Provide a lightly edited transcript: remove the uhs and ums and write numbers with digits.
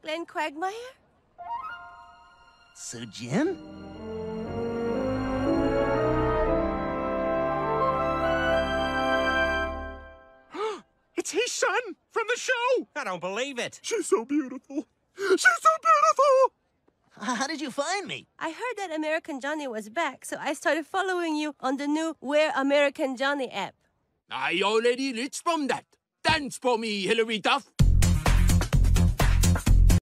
Glenn Quagmire? So, Jim? It's his son from the show! I don't believe it. She's so beautiful. She's so beautiful! How did you find me? I heard that American Johnny was back, so I started following you on the new Where American Johnny app. I already rich from that. Dance for me, Hillary Duff.